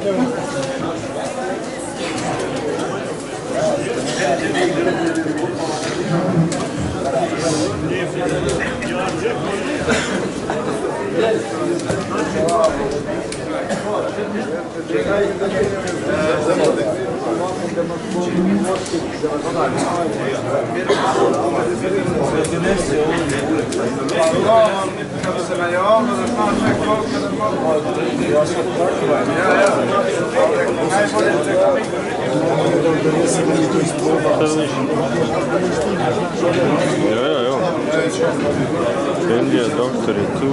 Kada se najavilo da znam ček koliko da mogu. Ja sam tako. Najbolje čekam. Jo. Indija, doktor je tu.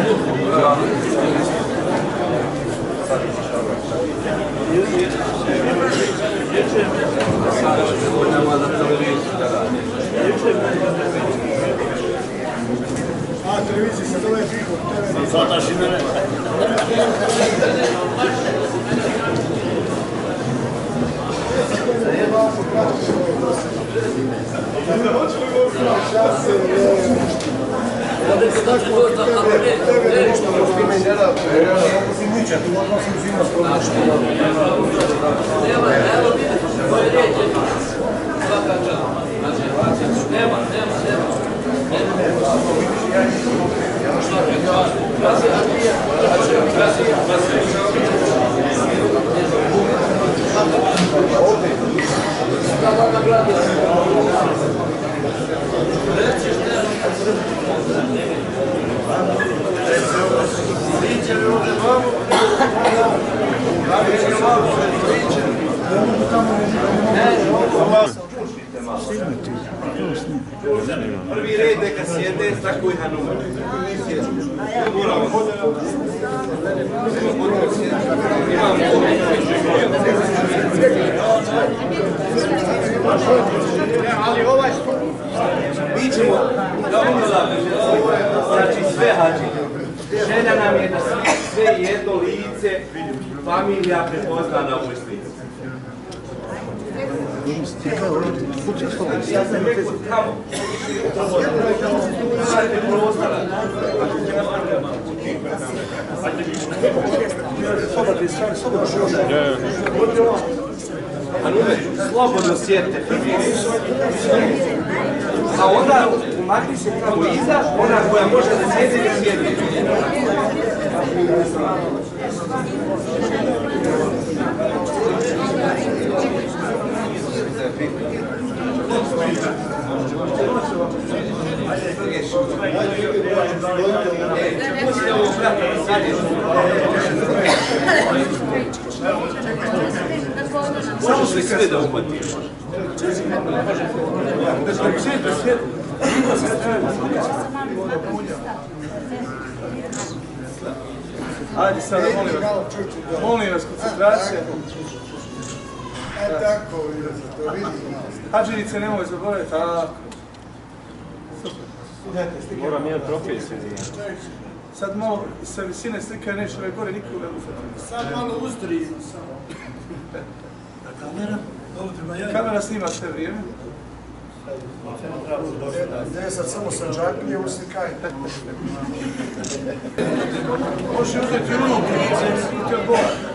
Televiziji se zove Figo. Zataš i mene. Prvi red neka sjede, tako i Hanuman. Ali ovaj Mi ćemo, znači sve hađi. Želja nam je da sve jedno lice familija prepozna na ovoj slici. Ja sam rekao tamo. Imate prostora. Slobodno sjedite. A onda umakni se tamo iza, ona koja može da sjedi i sjedi. Možeš li sve da upatiš? Ajde sada, molim vas, koncentracija. Tako, hađinice nemoj zaboraviti, tako. Moram jedan profesiju. Sad malo sa visine slika neće ove gore nikoga uzeti. Sad malo uzdri. Kamera snima sve vrijeme. Ne, sad samo sa džaknije uslikaj. Možeš uzeti ruku, uzeti od Boga.